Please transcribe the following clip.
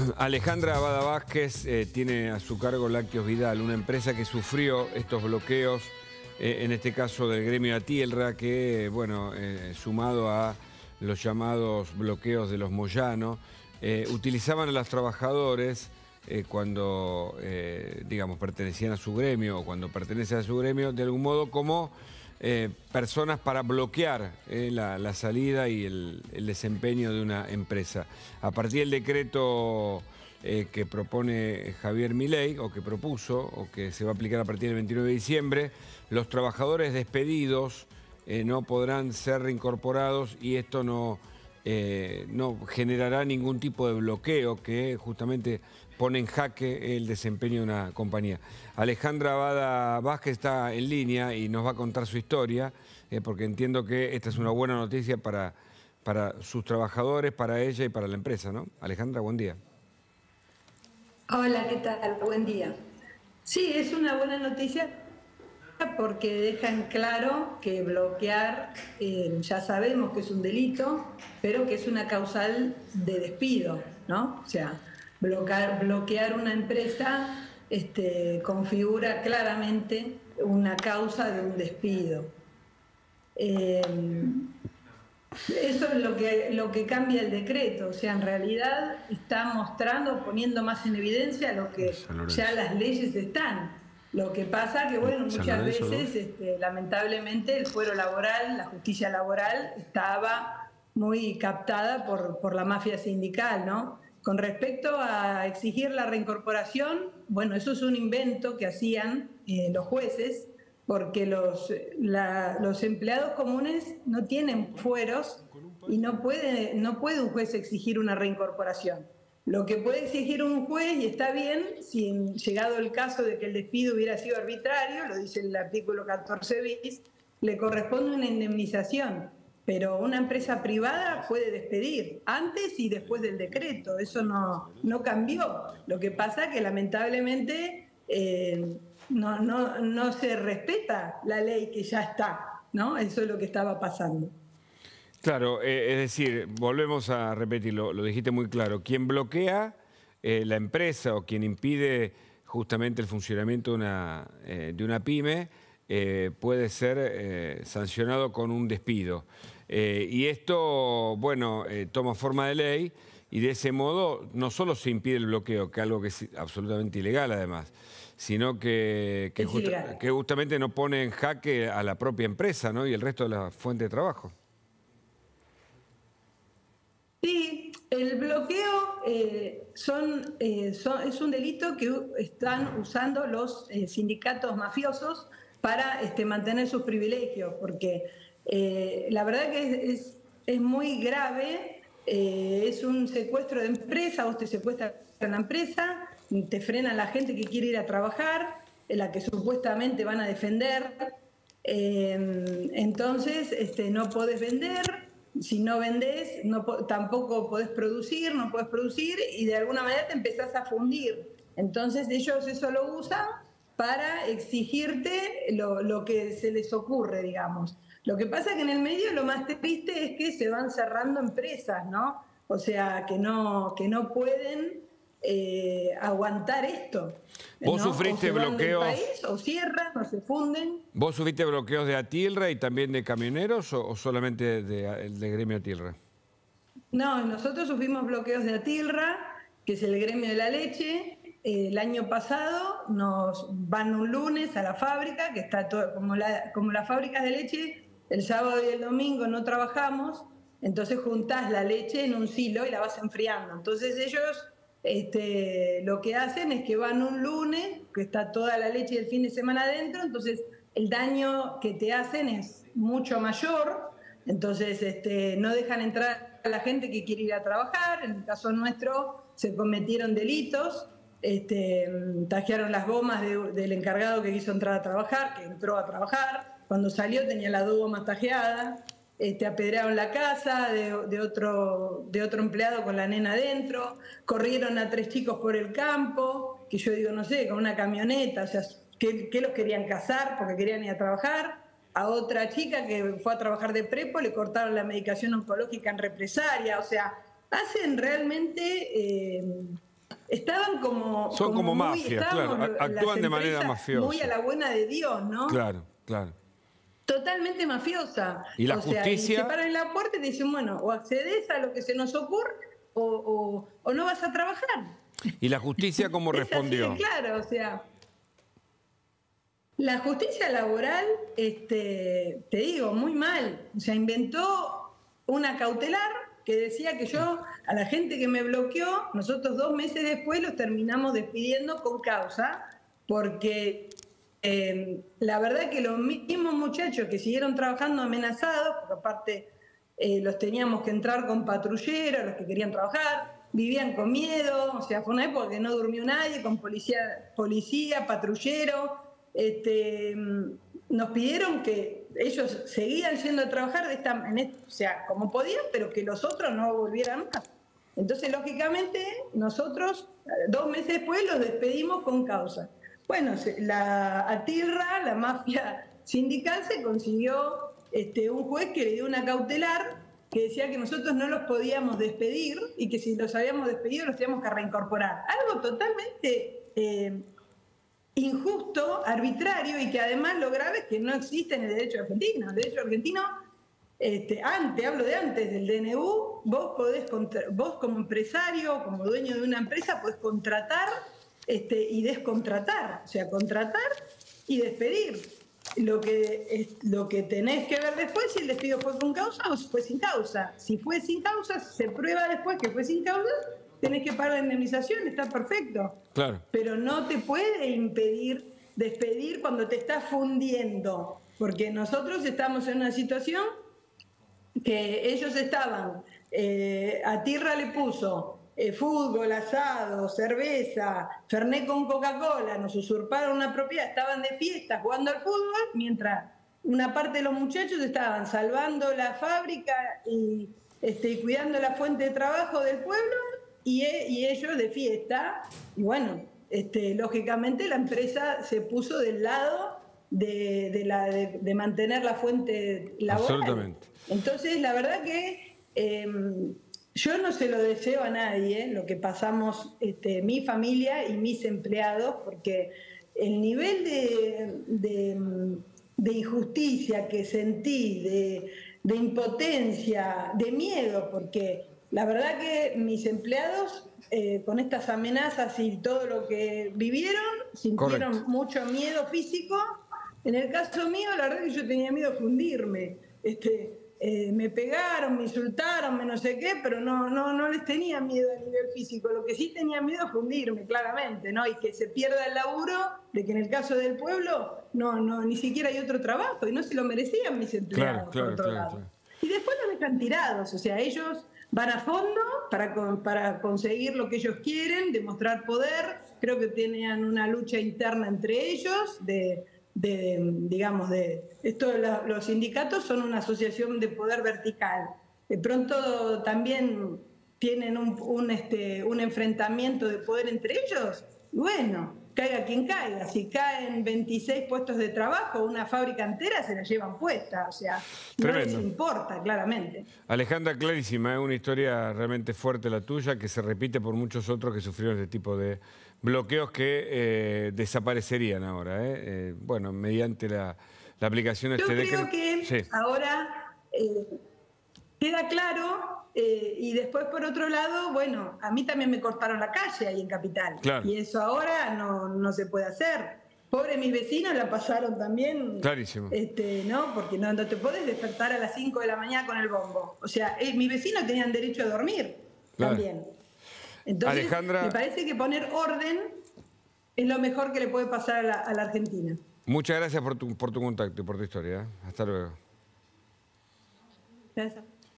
Alejandra Abada Vázquez tiene a su cargo Lácteos Vidal, una empresa que sufrió estos bloqueos, en este caso del gremio Atilra, que, bueno, sumado a los llamados bloqueos de los Moyano, utilizaban a los trabajadores cuando, digamos, pertenecían a su gremio o cuando pertenecen a su gremio, de algún modo como personas para bloquear la salida y el desempeño de una empresa. A partir del decreto que propone Javier Milei, o que propuso, o que se va a aplicar a partir del 29 de diciembre, los trabajadores despedidos no podrán ser reincorporados y esto no generará ningún tipo de bloqueo que justamente pone en jaque el desempeño de una compañía. Alejandra Abada Vázquez está en línea y nos va a contar su historia, porque entiendo que esta es una buena noticia para sus trabajadores, para ella y para la empresa, ¿no? Alejandra, buen día. Hola, ¿qué tal? Buen día. Sí, es una buena noticia porque deja en claro que bloquear, ya sabemos que es un delito, pero que es una causal de despido, ¿no? O sea, bloquear una empresa configura claramente una causa de un despido. Eso es lo que cambia el decreto, o sea, en realidad está mostrando, poniendo más en evidencia lo que ya las leyes están. Lo que pasa que, bueno, muchas veces, lamentablemente, el fuero laboral, la justicia laboral, estaba muy captada por la mafia sindical, ¿no? Con respecto a exigir la reincorporación, bueno, eso es un invento que hacían los jueces, porque los empleados comunes no tienen fueros y no puede un juez exigir una reincorporación. Lo que puede exigir un juez, y está bien, si llegado el caso de que el despido hubiera sido arbitrario, lo dice el artículo 14 bis, le corresponde una indemnización, pero una empresa privada puede despedir antes y después del decreto, eso no cambió. Lo que pasa es que lamentablemente no se respeta la ley que ya está, ¿no? Eso es lo que estaba pasando. Claro, es decir, volvemos a repetirlo, lo dijiste muy claro, quien bloquea la empresa o quien impide justamente el funcionamiento de una pyme puede ser sancionado con un despido. Y esto, bueno, toma forma de ley y de ese modo no solo se impide el bloqueo, que es algo que es absolutamente ilegal además, sino que justamente no pone en jaque a la propia empresa, ¿no? Y el resto de la fuente de trabajo. Sí, el bloqueo es un delito que están usando los sindicatos mafiosos para mantener sus privilegios, porque la verdad que es muy grave, es un secuestro de empresa, vos te secuestran la empresa, te frenan la gente que quiere ir a trabajar, la que supuestamente van a defender, entonces no podés vender. Si no vendés, tampoco podés producir, no podés producir y de alguna manera te empezás a fundir. Entonces ellos eso lo usan para exigirte lo que se les ocurre, digamos. Lo que pasa es que en el medio lo más triste es que se van cerrando empresas, ¿no? O sea, que no pueden aguantar esto. ¿Vos ¿no? sufriste o se van bloqueos? del país, o cierran, o se funden. ¿Vos sufriste bloqueos de Atilra y también de camioneros o solamente de gremio Atilra? No, nosotros sufrimos bloqueos de Atilra, que es el gremio de la leche. El año pasado nos van un lunes a la fábrica, que está todo, como las fábricas de leche, el sábado y el domingo no trabajamos, entonces juntás la leche en un silo y la vas enfriando. Entonces ellos lo que hacen es que van un lunes, que está toda la leche del fin de semana adentro, entonces el daño que te hacen es mucho mayor, entonces no dejan entrar a la gente que quiere ir a trabajar. En el caso nuestro se cometieron delitos, tajearon las gomas del encargado que quiso entrar a trabajar, que entró a trabajar, cuando salió tenía las 2 gomas tajeadas, apedrearon la casa de otro empleado con la nena adentro, corrieron a 3 chicos por el campo, que yo digo, no sé, con una camioneta, o sea, ¿qué los querían cazar porque querían ir a trabajar? A otra chica que fue a trabajar de prepo le cortaron la medicación oncológica en represalia, o sea, hacen realmente estaban como... Son como muy, mafia, claro, actúan de manera mafiosa. Muy a la buena de Dios, ¿no? Claro, claro. Totalmente mafiosa. ¿Y la o sea, justicia? Y se paran en la puerta y te dicen, bueno, o accedes a lo que se nos ocurre o no vas a trabajar. ¿Y la justicia cómo respondió? Es así de claro, o sea... La justicia laboral, te digo, muy mal. O sea, inventó una cautelar que decía que yo, a la gente que me bloqueó, nosotros 2 meses después los terminamos despidiendo con causa, porque la verdad que los mismos muchachos que siguieron trabajando amenazados, porque aparte los teníamos que entrar con patrulleros, los que querían trabajar, vivían con miedo, o sea, fue una época que no durmió nadie, con policía, patrullero. Nos pidieron que ellos seguían yendo a trabajar o sea, como podían, pero que los otros no volvieran más. Entonces, lógicamente, nosotros 2 meses después los despedimos con causa. Bueno, la ATILRA, la mafia sindical, se consiguió un juez que le dio una cautelar que decía que nosotros no los podíamos despedir y que si los habíamos despedido los teníamos que reincorporar. Algo totalmente... injusto, arbitrario, y que además lo grave es que no existe en el derecho argentino. El derecho argentino, hablo de antes del DNU, vos como empresario, como dueño de una empresa, podés contratar y descontratar, o sea, contratar y despedir. Lo que tenés que ver después si el despido fue con causa o si fue sin causa. Si fue sin causa, se prueba después que fue sin causa, tenés que pagar la indemnización, está perfecto. Claro. Pero no te puede impedir despedir cuando te estás fundiendo, porque nosotros estamos en una situación que ellos estaban, ATILRA le puso fútbol, asado, cerveza, fernet con Coca-Cola, nos usurparon una propiedad, estaban de fiesta jugando al fútbol, mientras una parte de los muchachos estaban salvando la fábrica y cuidando la fuente de trabajo del pueblo, y ellos de fiesta. Y bueno, lógicamente la empresa se puso del lado de mantener la fuente laboral. Absolutamente. Entonces, la verdad que yo no se lo deseo a nadie, lo que pasamos mi familia y mis empleados, porque el nivel de injusticia que sentí, de impotencia, de miedo, porque la verdad que mis empleados, con estas amenazas y todo lo que vivieron, sintieron Correcto. mucho miedo físico. En el caso mío, la verdad que yo tenía miedo de fundirme. Me pegaron, me insultaron, me no sé qué, pero no les tenía miedo a nivel físico. Lo que sí tenía miedo es fundirme, claramente, ¿no? Y que se pierda el laburo, de que en el caso del pueblo ni siquiera hay otro trabajo, y no se lo merecían mis empleados, por otro lado. Y después los dejan tirados, o sea, ellos van a fondo para conseguir lo que ellos quieren, demostrar poder. Creo que tenían una lucha interna entre ellos, los sindicatos son una asociación de poder vertical. De pronto también tienen un enfrentamiento de poder entre ellos. Bueno, caiga quien caiga. Si caen 26 puestos de trabajo, una fábrica entera se la llevan puesta. O sea, tremendo. No les importa, claramente. Alejandra, clarísima, es una historia realmente fuerte la tuya, que se repite por muchos otros que sufrieron este tipo de bloqueos que desaparecerían ahora. Bueno, mediante la aplicación de este decreto. Yo creo que sí. Ahora queda claro, y después por otro lado, bueno, a mí también me cortaron la calle ahí en Capital. Claro. Y eso ahora no se puede hacer. Pobre, mis vecinos la pasaron también. Clarísimo. ¿No? Porque no te podés despertar a las 5 de la mañana con el bombo. O sea, mis vecinos tenían derecho a dormir también. Entonces, Alejandra, me parece que poner orden es lo mejor que le puede pasar a la Argentina. Muchas gracias por tu contacto y por tu historia. Hasta luego. Gracias.